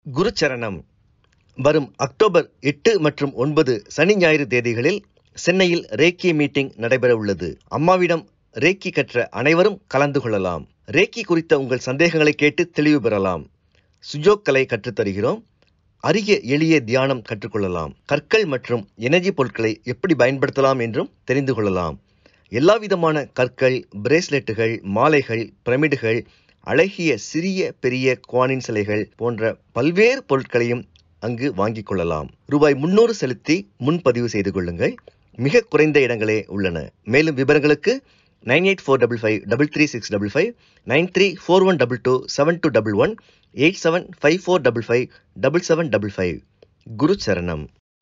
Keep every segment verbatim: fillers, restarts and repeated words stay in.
குரு சரணம். வரும் அக்டோபர் எட்டு மற்றும் ஒன்பது சனி ஞாயிறு தேதிகளில் சென்னையில் ரேக்கி மீட்டிங் நடைபெற உள்ளது. அம்மாவிடம் ரேக்கி கற்ற அனைவரும் கலந்து கொள்ளலாம். ரேக்கி குறித்த உங்கள் சந்தேகங்களை கேட்டு தெளிவு பெறலாம். சுஜோக்கலை கற்றுத்தருகிறோம். அரிய எளிய தியானம் கற்றுக்கொள்ளலாம். கற்கள் மற்றும் எனர்ஜி பொருட்களை எப்படி பயன்படுத்தலாம் என்றும் தெரிந்து கொள்ளலாம். எல்லா விதமான கற்கள், பிரேஸ்லெட்டுகள், மாலைகள், பிரமிடுகள், அழகிய சிறிய பெரிய குவானின் சிலைகள் போன்ற பல்வேறு பொருட்களையும் அங்கு வாங்கிக் கொள்ளலாம். ரூபாய் முன்னூறு செலுத்தி முன்பதிவு செய்து கொள்ளுங்கள். மிக குறைந்த இடங்களே உள்ளன. மேலும் விவரங்களுக்கு nine eight four double five double three six double five, nine three four one double two seven two double one, eight seven five four double five double seven double five. குரு சரணம்.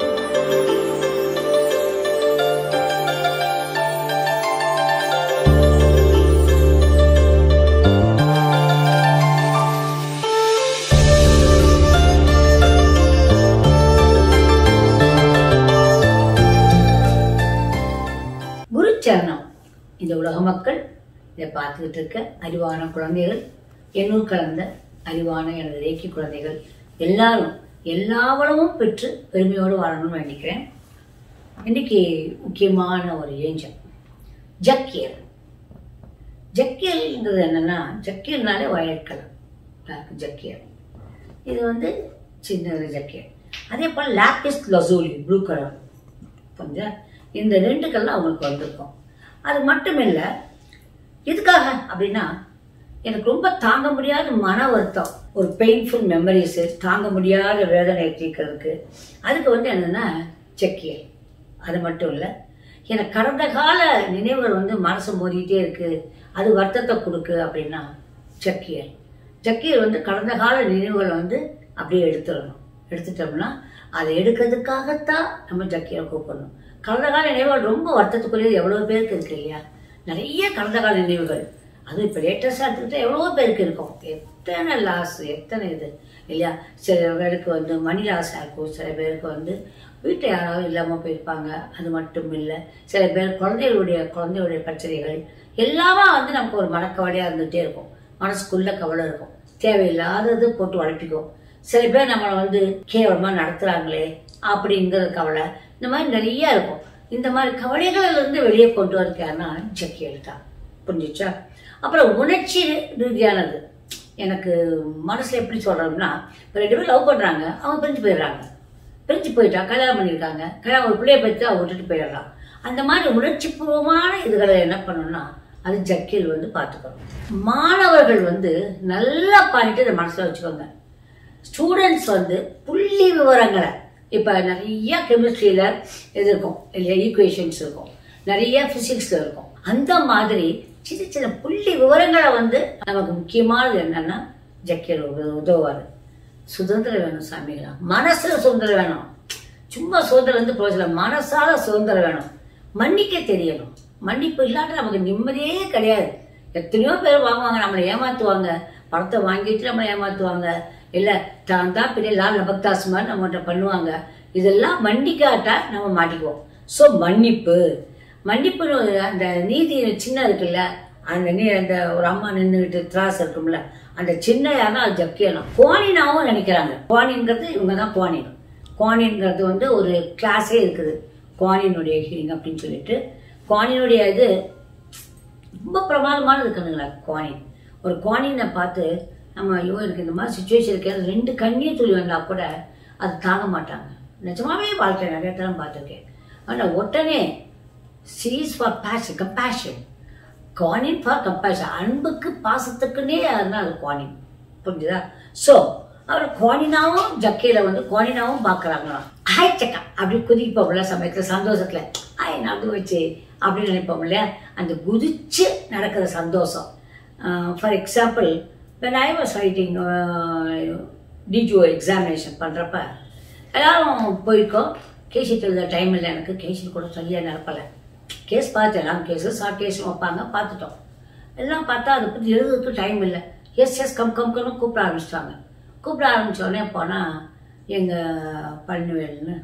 சரணம். இந்த உலக மக்கள் இதை பார்த்துக்கிட்டு இருக்க அறிவான குழந்தைகள், எண்ணூர் கலந்த அறிவான எனது ரேக்கி குழந்தைகள் எல்லாரும் எல்லா வளமும் பெற்று பெருமையோடு வாழணும்னு வேண்டிக்கிறேன். இன்னைக்கு முக்கியமான ஒரு ஏஞ்சல் ஜக்கியல். ஜக்கியல்ன்றது என்னன்னா, ஜக்கியல்னாலே வயலட் கலர் ஜக்கியல். இது வந்து சின்ன ஜக்கியல். அதே போல் லாப்பிஸ் லசூலி ப்ளூ கலர். கொஞ்சம் இந்த ரெண்டு கல்ல அவங்களுக்கு வந்திருக்கும். அது மட்டும் இல்லை, எதுக்காக அப்படின்னா, எனக்கு ரொம்ப தாங்க முடியாத மன வருத்தம், ஒரு பெயின்ஃபுல் மெமரிஸு, தாங்க முடியாத வேதனை தீர்க்கிறதுக்கு அதுக்கு வந்து என்னன்னா ஜக்கியல். அது மட்டும் இல்லை, எனக்கு கடந்த கால நினைவுகள் வந்து மனசு மோதிக்கிட்டே இருக்கு, அது வருத்தத்தை கொடுக்கு அப்படின்னா ஜக்கியல். ஜக்கியல் வந்து கடந்த கால நினைவுகளை வந்து அப்படியே எடுத்துடணும். எடுத்துட்டோம்னா அதை எடுக்கிறதுக்காகத்தான் நம்ம ஜக்கியலை கூப்பிடணும். கடந்த கால நினைவுகள் ரொம்ப வருத்தத்துக்குரியது எவ்வளோ பேருக்கு இருக்கு இல்லையா? நிறைய கடந்த கால நினைவுகள், அதுவும் இப்போ லேட்டஸ்டாக எடுத்துக்கிட்டா எவ்வளோ பேருக்கு இருக்கும். எத்தனை லாஸ், எத்தனை இது இல்லையா? சில பேருக்கு வந்து மணி லாஸாக இருக்கும், சில பேருக்கு வந்து வீட்டை யாராவது இல்லாமல் போயிருப்பாங்க. அது மட்டும் இல்லை, சில பேர் குழந்தைகளுடைய குழந்தைகளுடைய பிரச்சனைகள் எல்லாமே வந்து நமக்கு ஒரு மனக்கவலையாக இருந்துகிட்டே இருக்கும். மனசுக்குள்ள கவலை இருக்கும், தேவையில்லாதது போட்டு வளர்ப்பிக்கும். சில பேர் நம்மளை வந்து கேவலமாக நடத்துகிறாங்களே அப்படிங்கிற கவலை, இந்த மாதிரி நிறைய இருக்கும். இந்த மாதிரி கவலைகள் இருந்து வெளியே கொண்டு வரக்காருன்னா ஜக்கியல் தான். புரிஞ்சிச்சா? அப்புறம் உணர்ச்சி ரீதியானது. எனக்கு மனசுல எப்படி சொல்றோம்னா, இப்போ ரெண்டு பேரும் லவ் பண்றாங்க, அவங்க பிரிஞ்சு போயிடுறாங்க. பிரிஞ்சு போயிட்டா, கல்யாணம் பண்ணியிருக்காங்க, கல்யாணம் ஒரு பிள்ளைய பற்றி அவங்க விட்டுட்டு போயிடலாம். அந்த மாதிரி உணர்ச்சி பூர்வமான இதுகளை என்ன பண்ணணும்னா அது ஜக்கியல் வந்து பார்த்துக்கணும். மாணவர்கள் வந்து நல்லா பண்ணிட்டு இதை மனசுல வச்சுக்கோங்க. ஸ்டூடெண்ட்ஸ் வந்து புள்ளி விவரங்களை, இப்போ நிறைய கெமிஸ்ட்ரியில் இது இருக்கும் இல்லையா, ஈக்குவேஷன்ஸ் இருக்கும், நிறைய ஃபிசிக்ஸில் இருக்கும். அந்த மாதிரி சின்ன சின்ன புள்ளி விவரங்களை வந்து நமக்கு முக்கியமானது என்னன்னா ஜக்கியல் உதவுவார். சுதந்திரம் வேணும் சாமிகளா, மனசுல சுதந்திரம் வேணும். சும்மா சுதந்திரம் வந்து பிரோஜனம், மனசால சுதந்திரம் வேணும். மன்னிக்க தெரியணும். மன்னிப்பு இல்லாட்ட நமக்கு நிம்மதியே கிடையாது. எத்தனையோ பேர் வாங்குவாங்க, நம்மளை ஏமாத்துவாங்க, பணத்தை வாங்கிட்டு நம்மளை ஏமாத்துவாங்க, இல்ல தான் தான் பெரிய லால் நபக்தாஸ் மாதிரி நம்மகிட்ட பண்ணுவாங்க. இதெல்லாம் மன்னிக்காட்டா நம்ம மாட்டிக்குவோம். ஸோ மன்னிப்பு மன்னிப்புன்னு அந்த நீதி சின்ன இருக்குல்ல, அந்த நீ அந்த ஒரு அம்மா நின்றுகிட்டு திராஸ் இருக்கும்ல, அந்த சின்ன யாருன்னா அது ஜக்கியலாம். குவானினாவும் நினைக்கிறாங்க. குவானின்கிறது இவங்க தான் குவானின். குவானின்கிறது வந்து ஒரு கிளாஸே இருக்குது, குவானினுடைய ஹீலிங் அப்படின்னு சொல்லிட்டு. குவானினுடைய இது ரொம்ப பிரமாதமான இருக்குதுங்களா குவானின். ஒரு குவானினை பார்த்து நம்ம ஐயோ எனக்கு இந்த மாதிரி சுச்சுவேஷன் இருக்கு, ரெண்டு கண்ணீர் துளி வந்தா கூட அது தாங்க மாட்டாங்க. நிஜமாவே வாழ்க்கை நிறைய தரம் பார்த்துருக்கேன். ஆனால் உடனே she's for passion, compassion, Kuan Yin for compassion, அன்புக்கு பாசத்துக்குன்னே அதுதான் அது குவானின். புரிஞ்சுதா? ஸோ அவர் குவானினாவும் ஜக்கையில வந்து குவானினாவும் பார்க்குறாங்களாம். ஹாய் சக்கா அப்படி குதிப்போம்ல சமயத்தில், சந்தோஷத்துல ஆய் நடு வச்சு அப்படின்னு நினைப்போம் இல்லையா? அந்த குதிச்சு நடக்கிற சந்தோஷம். For example, when I was writing D G O examination பண்ணுறப்ப எல்லாரும் போயிருக்கோம். கேஷிட்டு எழுத டைம் இல்லை எனக்கு, கேஷிட்டு கூட சரியாக நிரப்பலை. கேஸ் பார்த்து எல்லாம் கேஸு ஷார்ட் கேஸும் வைப்பாங்க, பார்த்துட்டோம். எல்லாம் பார்த்தா அதை பற்றி எழுதுறதுக்கு டைம் இல்லை. எஸ் எஸ் கம் கம் கம்னு கூப்பிட ஆரம்பிச்சிட்டாங்க. கூப்பிட ஆரம்பித்தோடனே போனால் எங்கள் பழனிவேல்னு,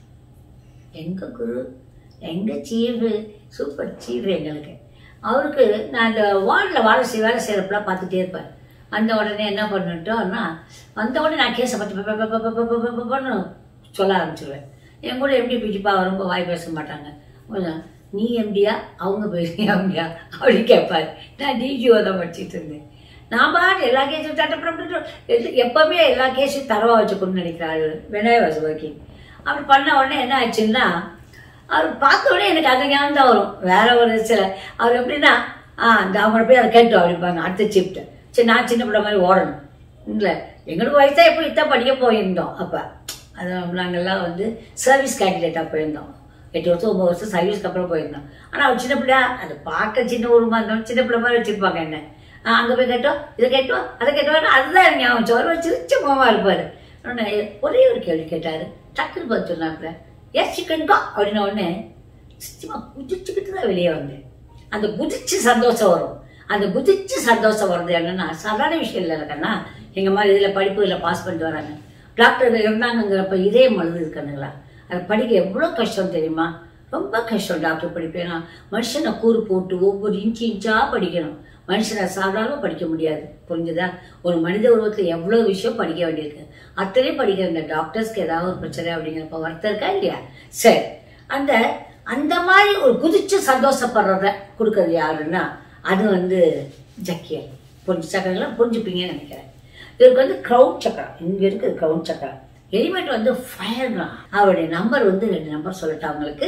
எங்கள் குரு, எங்கள் சீஃபு, சூப்பர் சீஃபு எங்களுக்கு. அவருக்கு நான் அந்த வார்டில் வேலை செய் வேலை செய்கிறப்பெல்லாம் பார்த்துட்டே இருப்பேன். அந்த உடனே என்ன பண்ணிட்டோம்னா வந்த உடனே நான் கேஸை பற்றி சொல்ல ஆரம்பிச்சிடுவேன். என் கூட எம்டி பிடிப்பா ரொம்ப வாய் பேச மாட்டாங்க. நீ எம்டியா அவங்க பேசுறீங்க எம்டியா அப்படி கேட்பாரு. நான் டிஜிஓ தான் படிச்சுட்டு இருந்தேன். நான் பாட்டு எல்லா கேஸும் தட்டப்பட்டு எப்பவுமே எல்லா கேஸையும் தரவா வச்சுக்கணும்னு நினைக்கிறாரு. வெனாய் வாஸ் ஒர்க்கிங் அப்படி பண்ண உடனே என்ன ஆச்சுன்னா அவர் பார்த்த உடனே எனக்கு அந்த ஞாபகம் தான் வரும். வேற ஒரு சில அவர் எப்படின்னா ஆ இந்த அவங்கள போய் அதை கேட்டோம் அப்படிப்பாங்க அடுத்த ஷிஃப்ட். சரி நான் சின்ன பிள்ளை மாதிரி ஓடணும் இல்லை எங்களுக்கு வயசாக எப்போ இத்தான் படிக்க போயிருந்தோம். அப்போ அது நாங்கள்லாம் வந்து சர்வீஸ் கேண்டிடேட்டாக போயிருந்தோம். எட்டு வருஷம் ஒம்பது வருஷம் சர்வீஸ்க்கு அப்புறம் போயிருந்தோம். ஆனால் அவர் சின்ன பிள்ளை அது பார்க்க சின்ன ஊருமா இருந்தாலும் சின்ன பிள்ளை மாதிரி வச்சுருப்பாங்க என்ன. அங்கே போய் கேட்டோம் இதை கேட்டோம் அதை கேட்டோம் அதுதான் எனக்கு ஞாபகம் சோறு சிரிச்ச மாமா இருப்பார். ஒரே ஒரு கேள்வி கேட்டார். டக்குன்னு பார்த்து சொன்னாப்புல எஸ் சிக்கன்கா அப்படின்ன உடனே சும்மா குதிச்சுக்கிட்டு தான் வெளியே வந்தேன். அந்த குதிச்சு சந்தோஷம் வரும். அந்த குதிச்சு சந்தோஷம் வருது என்னன்னா சாதாரண விஷயம் இல்லை இல்லைக்கண்ணா. எங்கள் மாதிரி இதில் படிப்பு இதில் பாஸ் பண்ணிட்டு வராங்க. டாக்டர் இருந்தாங்கிறப்ப இதே மழுது இருக்கானுங்களா. அதை படிக்க எவ்வளோ கஷ்டம் தெரியுமா. ரொம்ப கஷ்டம் டாக்டர் படிப்பேன்னா மனுஷனை கூறு போட்டு ஒவ்வொரு இன்ச்சு இன்ச்சாக படிக்கணும். மனுஷனை சாதாரணமாக படிக்க முடியாது. புரிஞ்சுதா. ஒரு மனித உருவத்தில் எவ்வளோ விஷயம் படிக்க வேண்டியிருக்கு. அத்தனையும் படிக்கிற இந்த டாக்டர்ஸ்க்கு ஏதாவது ஒரு பிரச்சனை அப்படிங்கிறப்ப வருத்தம் இருக்கா இல்லையா. சரி அந்த அந்த மாதிரி ஒரு குதிச்சு சந்தோஷப்படுறத கொடுக்கறது யாருன்னா அது வந்து ஜக்கியல். புரிஞ்சு சக்கரங்களாம் புரிஞ்சுப்பீங்கன்னு நினைக்கிறேன். இவருக்கு வந்து க்ரௌன் சக்கரம் இங்கே இருக்குது. க்ரௌன் சக்கரம் எலிமெண்ட் வந்து ஃபயர் தான். அவருடைய நம்பர் வந்து ரெண்டு நம்பர் சொல்லட்டா அவங்களுக்கு.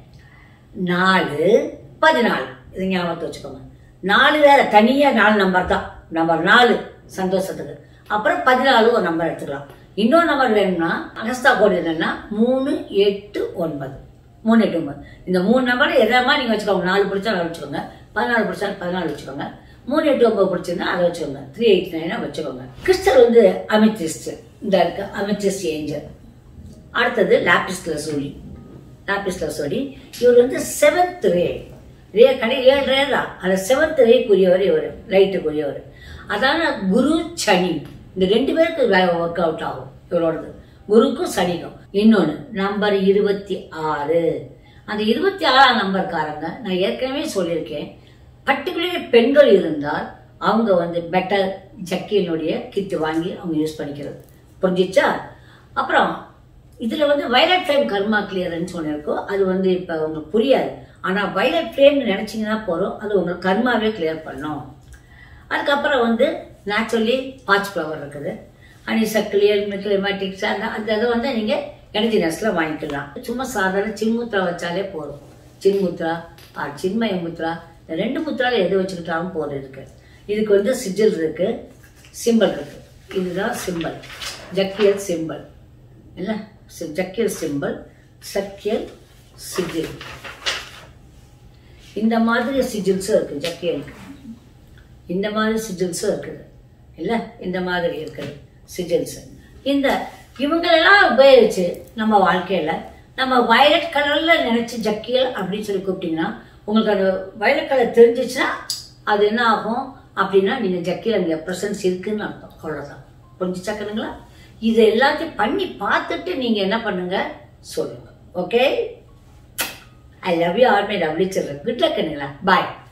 நாலு பதினாலு இது ஞாபகத்தை வச்சுக்கோங்க. நாலு வேற தனியாக நாலு நம்பர் தான். நம்பர் நாலு சந்தோஷத்துக்கு. அப்புறம் பதினாலு ஒரு நம்பர் எடுத்துக்கலாம். இன்னொரு நம்பர் வேணும்னா அகஸ்தா கோடு என்னன்னா மூணு எட்டு ஒன்பது மூணு எட்டு ஒன்பது இந்த மூணு நம்பர் எதாவது நீங்கள் வச்சுக்கோங்க. நாலு பிடிச்சா அதை வச்சுக்கோங்க. பதினாலு பிடிச்சா பதினாலு வச்சுக்கோங்க. மூணு எட்டு ஒன்பது பிடிச்சிருந்தா அதை வச்சுக்கோங்க. த்ரீ எயிட் நைனா வச்சுக்கோங்க. கிறிஸ்டல் வந்து அமித்திஸ்ட் இந்த இருக்கு அமித்திஸ்ட் ஏஞ்சல். அடுத்தது லாபிஸ் லசூலி. லாபிஸ் லசூலி இவர் வந்து செவன்த் ரே ரே கடை ஏழு ரே தான். அந்த செவன்த் ரேக்குரியவர் இவர் லைட்டுக்குரியவர். அதான குரு சனி இந்த ரெண்டு பேருக்கு ஒர்க் அவுட் ஆகும் இவரோடது. குருக்கும் சனிக்கும். இன்னொன்று நம்பர் இருபத்தி ஆறு. அந்த இருபத்தி ஆறாம் நம்பர்காரங்க நான் ஏற்கனவே சொல்லியிருக்கேன். பர்டிகுலர் பெண்கள் இருந்தால் அவங்க வந்து பெட்டர் ஜக்கியனுடைய கிட் வாங்கி அவங்க யூஸ் பண்ணிக்கிறது. புரிஞ்சிச்சா. அப்புறம் இதில் வந்து வைலட் ஃப்ளேம் கர்மா கிளியர்ன்னு சொன்னிருக்கோம். அது வந்து இப்போ உங்களுக்கு புரியாது. ஆனால் வைலட் ஃப்ளேம்னு நினச்சிங்கன்னா போகிறோம் அது உங்களுக்கு கர்மாவே கிளியர் பண்ணும். அதுக்கப்புறம் வந்து நேச்சுரலி பாச் ஃப்ளவர் இருக்குது. அனிசக்லியர் கிளிமேட்டிக்ஸ் அந்த அந்த இதை வந்து நீங்கள் எனர்ஜினஸ்டில் வாங்கிக்கலாம். சும்மா சாதாரண சின்முத்ரா வச்சாலே போதும். சின்முத்ரா சின்மய முத்ரா ரெண்டு முத்ரால எது வச்சுக்கிட்டாலும் போதும். இருக்கு இதுக்கு வந்து சிஜில் இருக்கு சிம்பிள் இருக்கு. இதுதான் சிம்பிள் ஜக்கியல் சிம்பிள் இல்லை. ஜக்கியல் சிம்பிள் சக்கியல் சிஜில் இந்த மாதிரி சிஜில்ஸும் இருக்கு. ஜக்கியலுக்கு இந்த மாதிரி சிஜில்ஸும் இருக்குது இல்லை. இந்த மாதிரி இருக்குது சிஜில்ஸ். இந்த இவங்களெல்லாம் உபயோகிச்சு நம்ம வாழ்க்கையில் நம்ம வயலட் கலரில் நினச்சி ஜக்கியல் அப்படின்னு சொல்லி கூப்பிட்டீங்கன்னா உங்களுக்கு அந்த வயலட் கலர் தெரிஞ்சிச்சுன்னா அது என்ன ஆகும் அப்படின்னா நீங்கள் ஜக்கியல் அங்கே ப்ரெசன்ஸ் இருக்குன்னு அர்த்தம். அவ்வளோதான். புரிஞ்சுச்சாக்கணுங்களா. இது எல்லாத்தையும் பண்ணி பார்த்துட்டு நீங்கள் என்ன பண்ணுங்க சொல்லுங்க. Okay. I love you all my lovely children. Good luck. Bye.